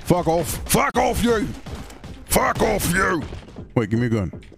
Fuck off. Fuck off, you. Fuck off, you. Wait, give me a gun.